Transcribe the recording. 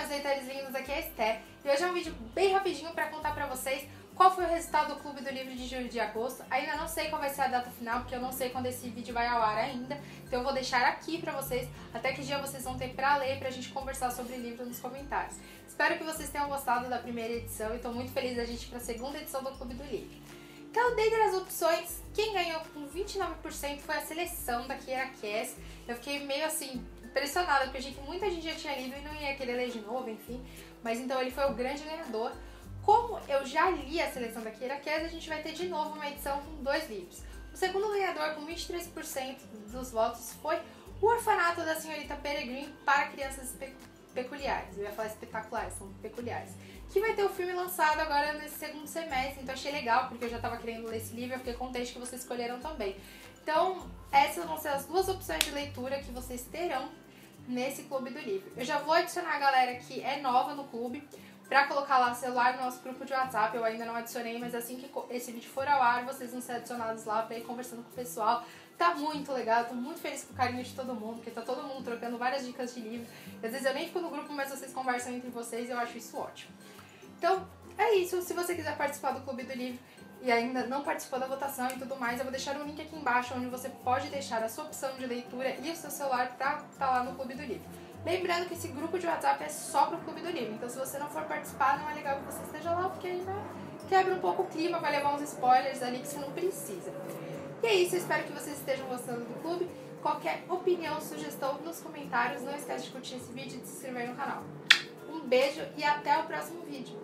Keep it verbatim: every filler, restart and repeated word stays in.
meus leitores lindos, aqui é a Esté. E hoje é um vídeo bem rapidinho para contar pra vocês qual foi o resultado do Clube do Livro de julho e de agosto. Ainda não sei qual vai ser a data final, porque eu não sei quando esse vídeo vai ao ar ainda. Então eu vou deixar aqui pra vocês, até que dia vocês vão ter pra ler, pra gente conversar sobre o livro nos comentários. Espero que vocês tenham gostado da primeira edição e tô muito feliz da gente ir pra segunda edição do Clube do Livro. Então, dentre as opções, quem ganhou com vinte e nove por cento foi a seleção da Kiera Cass. Eu fiquei meio assim, impressionada, porque eu achei que muita gente já tinha lido e não ia querer ler de novo, enfim. Mas então ele foi o grande ganhador. Como eu já li a seleção da Kiera Cass, a gente vai ter de novo uma edição com dois livros. O segundo ganhador, com vinte e três por cento dos votos, foi O Orfanato da Senhorita Peregrine para Crianças Pe Peculiares. Eu ia falar espetaculares, são peculiares. Que vai ter o filme lançado agora nesse segundo semestre, então achei legal, porque eu já estava querendo ler esse livro, eu fiquei contente que vocês escolheram também. Então, essas vão ser as duas opções de leitura que vocês terão nesse Clube do Livro. Eu já vou adicionar a galera que é nova no clube, pra colocar lá celular no nosso grupo de WhatsApp. Eu ainda não adicionei, mas assim que esse vídeo for ao ar, vocês vão ser adicionados lá pra ir conversando com o pessoal. Tá muito legal, tô muito feliz com o carinho de todo mundo, porque tá todo mundo trocando várias dicas de livro. Às vezes eu nem fico no grupo, mas vocês conversam entre vocês e eu acho isso ótimo. Então, é isso. Se você quiser participar do Clube do Livro e ainda não participou da votação e tudo mais, eu vou deixar um link aqui embaixo onde você pode deixar a sua opção de leitura e o seu celular pra estar lá no Clube do Livro. Lembrando que esse grupo de WhatsApp é só pro Clube do Livro, então se você não for participar, não é legal que você esteja lá, porque aí né, quebra um pouco o clima, vai levar uns spoilers ali que você não precisa. E é isso, eu espero que vocês estejam gostando do clube. Qualquer opinião, sugestão nos comentários, não esquece de curtir esse vídeo e de se inscrever no canal. Um beijo e até o próximo vídeo!